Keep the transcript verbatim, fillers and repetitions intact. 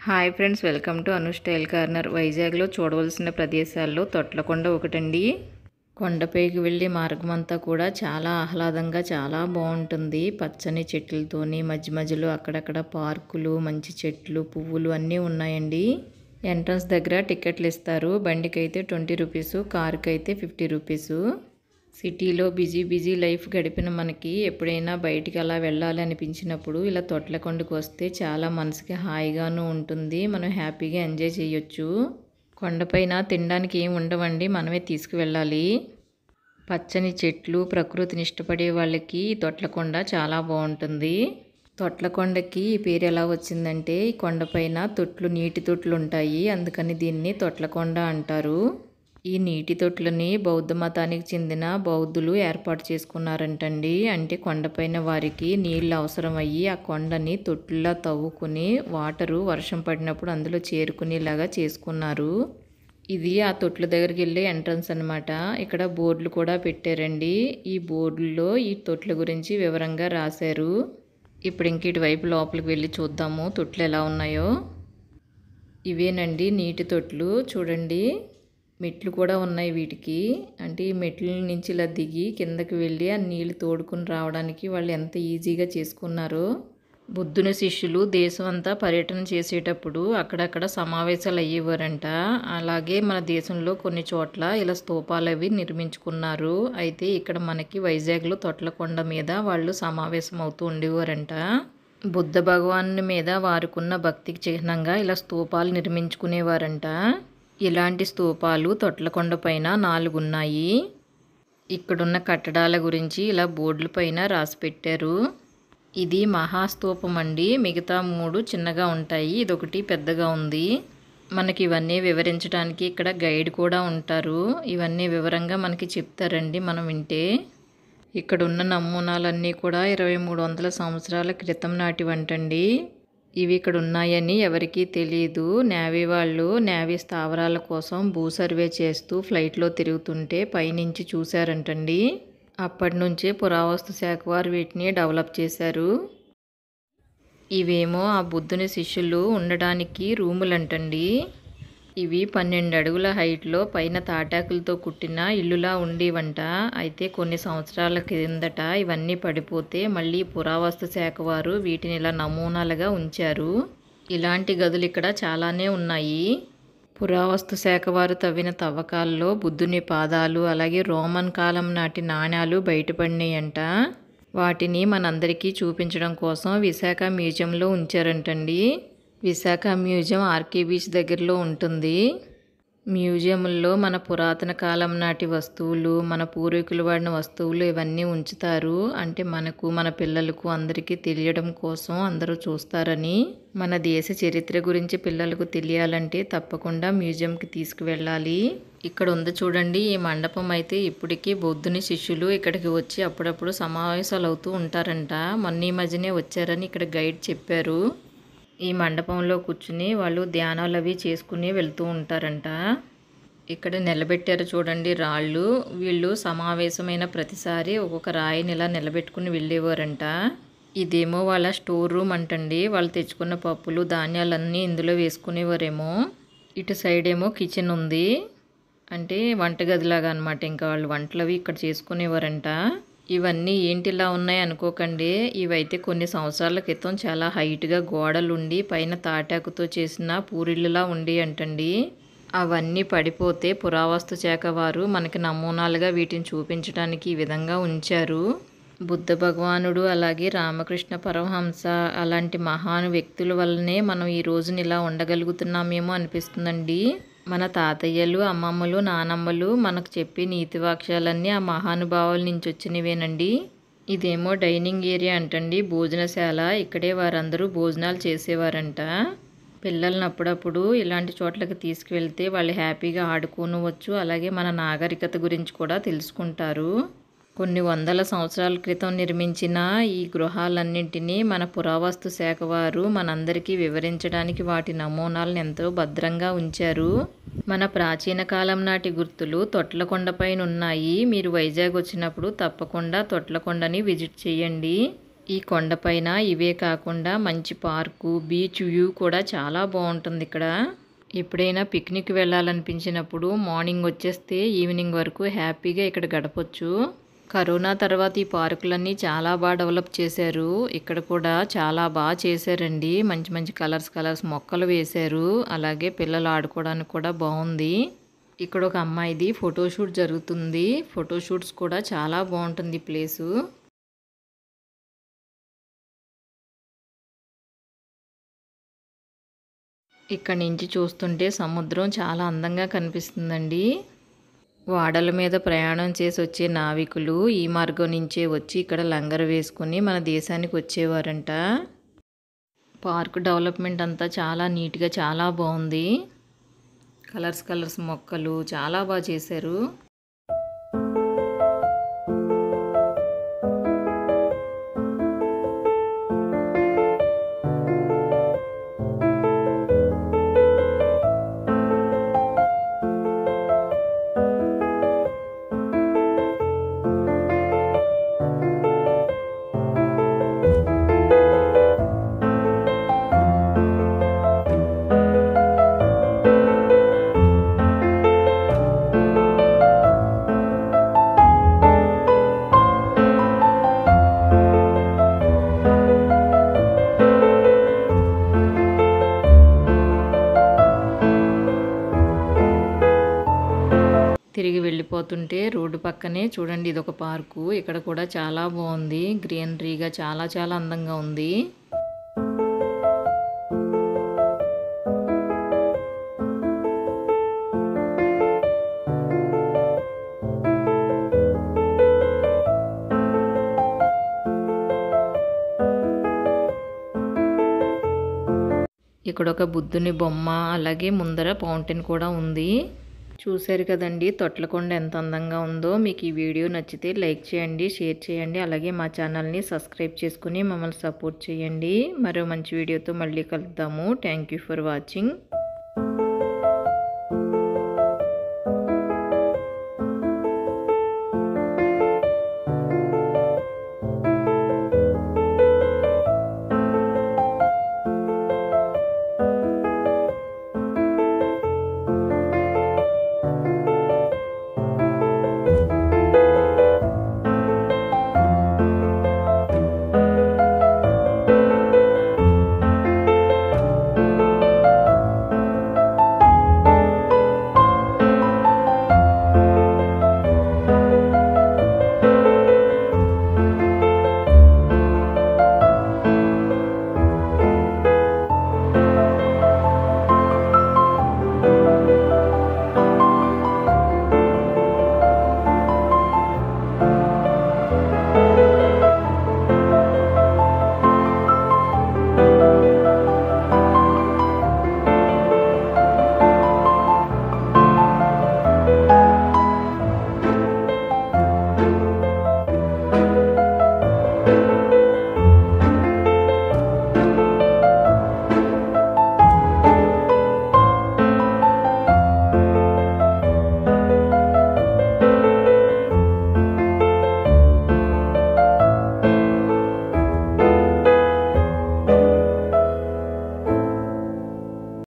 Hi friends, welcome to Anu style corner. వైజాగ్లో చూడవలసిన ప్రదేశాల్లో తొట్లకొండ ఒకటండి. కొండపైకి వెళ్ళే మార్గం అంతా కూడా చాలా ఆహ్లాదంగా చాలా బాగుంటుంది. పచ్చని చెట్లతోని మధ్య మధ్యలో అక్కడక్కడ పార్కులు, మంచి చెట్లు, పువ్వులు అన్నీ ఉన్నాయండి. ఎంట్రన్స్ దగ్గర టికెట్లు ఇస్తారు. బండికి అయితే ట్వంటీ రూపీసు, కారుకి అయితే ఫిఫ్టీ రూపీసు. సిటీలో బిజీ బిజీ లైఫ్ గడిపిన మనకి ఎప్పుడైనా బయటికి అలా వెళ్ళాలి అనిపించినప్పుడు ఇలా తొట్లకొండకు వస్తే చాలా మనసుకి హాయిగాను ఉంటుంది. మనం హ్యాపీగా ఎంజాయ్ చేయొచ్చు. కొండపైన తినడానికి ఏమి ఉండవండి, మనమే తీసుకువెళ్ళాలి. పచ్చని చెట్లు, ప్రకృతిని ఇష్టపడే వాళ్ళకి తొట్లకొండ చాలా బాగుంటుంది. తొట్లకొండకి ఈ పేరు ఎలా వచ్చిందంటే, ఈ కొండపైన తొట్లు, నీటి తొట్లు ఉంటాయి, అందుకని దీన్ని తొట్లకొండ అంటారు. ఈ నీటి తొట్లని బౌద్ధ మతానికి చెందిన బౌద్ధులు ఏర్పాటు చేసుకున్నారంటండి. అంటే కొండపైన వారికి నీళ్ళు అవసరం అయ్యి ఆ కొండని తొట్లులా తవ్వుకుని వాటరు వర్షం పడినప్పుడు అందులో చేరుకునేలాగా చేసుకున్నారు. ఇది ఆ తొట్ల దగ్గరికి వెళ్ళే ఎంట్రన్స్ అనమాట. ఇక్కడ బోర్డులు కూడా పెట్టారండి. ఈ బోర్డుల్లో ఈ తొట్ల గురించి వివరంగా రాశారు. ఇప్పుడు ఇంక ఇటువైపు లోపలికి వెళ్ళి చూద్దాము తొట్లు ఎలా ఉన్నాయో. ఇవేనండి నీటి తొట్లు, చూడండి. మెట్లు కూడా ఉన్నాయి వీటికి. అంటే ఈ మెట్ల నుంచి ఇలా దిగి కిందకి వెళ్ళి ఆ నీళ్ళు తోడుకుని రావడానికి వాళ్ళు ఎంత ఈజీగా చేసుకున్నారో. బుద్ధుని శిష్యులు దేశం అంతా పర్యటన చేసేటప్పుడు అక్కడక్కడ సమావేశాలు అయ్యేవారంట. అలాగే మన దేశంలో కొన్ని చోట్ల ఇలా స్తూపాలు అవి నిర్మించుకున్నారు. అయితే ఇక్కడ మనకి వైజాగ్లో తొట్లకొండ మీద వాళ్ళు సమావేశం అవుతూ ఉండేవారంట. బుద్ధ భగవాను మీద వారుకున్న భక్తికి చిహ్నంగా ఇలా స్తూపాలు నిర్మించుకునేవారంట. ఇలాంటి స్తూపాలు తొట్లకొండ పైన నాలుగు ఉన్నాయి. ఇక్కడున్న కట్టడాల గురించి ఇలా బోర్డుల పైన రాసి పెట్టారు. ఇది మహాస్తూపం అండి. మిగతా మూడు చిన్నగా ఉంటాయి, ఇదొకటి పెద్దగా ఉంది. మనకి ఇవన్నీ వివరించడానికి ఇక్కడ గైడ్ కూడా ఉంటారు. ఇవన్నీ వివరంగా మనకి చెప్తారండి మనం వింటే. ఇక్కడున్న నమూనాలన్నీ కూడా ఇరవై మూడు వందల సంవత్సరాల క్రితం నాటివంటండి. ఇవి ఇక్కడ ఉన్నాయని ఎవరికీ తెలియదు. నేవీ వాళ్ళు నేవీ స్థావరాల కోసం భూ సర్వే చేస్తూ ఫ్లైట్లో తిరుగుతుంటే పైనుంచి చూశారంటండి. అప్పటి నుంచే పురావస్తు శాఖ వారు వీటిని డెవలప్ చేశారు. ఇవేమో ఆ బుద్ధుని శిష్యులు ఉండడానికి రూములంటండి. ఇవి పన్నెండు అడుగుల హైట్లో పైన తాటాకులతో కుట్టిన ఇల్లులా ఉండేవంట. అయితే కొన్ని సంవత్సరాల క్రిందట ఇవన్నీ పడిపోతే మళ్ళీ పురావస్తు శాఖ వారు వీటిని ఇలా నమూనాలుగా ఉంచారు. ఇలాంటి గదులు ఇక్కడ చాలానే ఉన్నాయి. పురావస్తు శాఖ వారు తవ్విన తవ్వకాల్లో బుద్ధుని పాదాలు, అలాగే రోమన్ కాలం నాటి నాణ్యాలు బయటపడినాయంట. వాటిని మనందరికీ చూపించడం కోసం విశాఖ మ్యూజియంలో ఉంచారంటండి. విశాఖ మ్యూజియం ఆర్కే బీచ్ దగ్గరలో ఉంటుంది. మ్యూజియంలో మన పురాతన కాలం నాటి వస్తువులు, మన పూర్వీకులు వాడిన వస్తువులు ఇవన్నీ ఉంచుతారు. అంటే మనకు, మన పిల్లలకు అందరికీ తెలియడం కోసం అందరూ చూస్తారని. మన దేశ చరిత్ర గురించి పిల్లలకు తెలియాలంటే తప్పకుండా మ్యూజియంకి తీసుకువెళ్ళాలి. ఇక్కడ ఉంది చూడండి ఈ మండపం. అయితే ఇప్పటికీ బౌద్ధుని శిష్యులు ఇక్కడికి వచ్చి అప్పుడప్పుడు సమావేశాలు అవుతూ ఉంటారంట. మొన్న ఈ మధ్యనే వచ్చారని ఇక్కడ గైడ్ చెప్పారు. ఈ మండపంలో కూర్చుని వాళ్ళు ధ్యానాలు అవి చేసుకుని వెళ్తూ ఉంటారంట. ఇక్కడ నిలబెట్టారు చూడండి రాళ్ళు. వీళ్ళు సమావేశమైన ప్రతిసారి ఒక్కొక్క రాయిని ఇలా నిలబెట్టుకుని వెళ్ళేవారంట. ఇదేమో వాళ్ళ స్టోర్ రూమ్ అంటండి. వాళ్ళు తెచ్చుకున్న పప్పులు, ధాన్యాలన్నీ ఇందులో వేసుకునేవారేమో. ఇటు సైడ్ ఏమో కిచెన్ ఉంది, అంటే వంటగదిలాగా అనమాట. ఇంకా వాళ్ళు వంటలు అవి ఇక్కడ చేసుకునేవారంట. ఇవన్నీ ఏంటిలా ఉన్నాయి అనుకోకండి. ఇవైతే కొన్ని సంవత్సరాల క్రితం చాలా హైట్గా గోడలు ఉండి పైన తాటాకుతో చేసిన పూరిళ్ళలా ఉండి అంటండి. అవన్నీ పడిపోతే పురావస్తు శాఖ వారు మనకి నమూనాలుగా వీటిని చూపించడానికి ఈ విధంగా ఉంచారు. బుద్ధ భగవానుడు, అలాగే రామకృష్ణ పరమహంస అలాంటి మహాను వ్యక్తుల వల్లనే మనం ఈ రోజున ఇలా ఉండగలుగుతున్నామేమో అనిపిస్తుందండి. మన తాతయ్యలు, అమ్మమ్మలు, నానమ్మలు మనకు చెప్పే నీతి వాక్యాలన్నీ ఆ మహానుభావుల నుంచి వచ్చినవేనండి. ఇదేమో డైనింగ్ ఏరియా అంటండి, భోజనశాల. ఇక్కడే వారందరూ భోజనాలు చేసేవారంట. పిల్లల్ని అప్పుడప్పుడు ఇలాంటి చోట్లకి తీసుకువెళ్తే వాళ్ళు హ్యాపీగా ఆడుకోనవచ్చు. అలాగే మన నాగరికత గురించి కూడా తెలుసుకుంటారు. కొన్ని వందల సంవత్సరాల క్రితం నిర్మించిన ఈ గృహాలన్నింటినీ మన పురావస్తు శాఖ వారు మనందరికీ వివరించడానికి వాటి నమూనాలను ఎంతో భద్రంగా ఉంచారు. మన ప్రాచీన కాలం నాటి గుర్తులు తొట్లకొండ పైన ఉన్నాయి. మీరు వైజాగ్ వచ్చినప్పుడు తప్పకుండా తొట్లకొండని విజిట్ చేయండి. ఈ కొండపైన ఇవే కాకుండా మంచి పార్కు, బీచ్ వ్యూ కూడా చాలా బాగుంటుంది ఇక్కడ. ఎప్పుడైనా పిక్నిక్ వెళ్ళాలనిపించినప్పుడు మార్నింగ్ వచ్చేస్తే ఈవినింగ్ వరకు హ్యాపీగా ఇక్కడ గడపొచ్చు. కరోనా తర్వాత ఈ పార్కులన్నీ చాలా బాగా డెవలప్ చేశారు. ఇక్కడ కూడా చాలా బాగా చేశారండి. మంచి మంచి కలర్స్ కలర్స్ మొక్కలు వేశారు. అలాగే పిల్లలు ఆడుకోవడానికి కూడా బాగుంది. ఇక్కడ ఒక అమ్మాయిది ఫోటోషూట్ జరుగుతుంది. ఫోటోషూట్స్ కూడా చాలా బాగుంటుంది ఈ ప్లేసు. ఇక్కడ నుంచి చూస్తుంటే సముద్రం చాలా అందంగా కనిపిస్తుందండి. వాడల మీద ప్రయాణం చేసి వచ్చే నావికులు ఈ మార్గం నుంచే వచ్చి ఇక్కడ లంగరు వేసుకుని మన దేశానికి వచ్చేవారంట. పార్క్ డెవలప్మెంట్ అంతా చాలా నీట్గా చాలా బాగుంది. కలర్స్ కలర్స్ మొక్కలు చాలా బాగా చేశారు. తిరిగి వెళ్ళిపోతుంటే రోడ్డు పక్కనే చూడండి ఇది ఒక పార్కు. ఇక్కడ కూడా చాలా బాగుంది. గ్రీనరీగా చాలా చాలా అందంగా ఉంది. ఇక్కడ ఒక బుద్ధుని బొమ్మ, అలాగే ముందర ఫౌంటైన్ కూడా ఉంది. చూశారు కదండి తొట్లకొండ ఎంత అందంగా ఉందో. మీకు ఈ వీడియో నచ్చితే లైక్ చేయండి, షేర్ చేయండి, అలాగే మా ఛానల్ని సబ్స్క్రైబ్ చేసుకుని మమ్మల్ని సపోర్ట్ చేయండి. మరో మంచి వీడియోతో మళ్ళీ కలుద్దాము. Thank you for watching.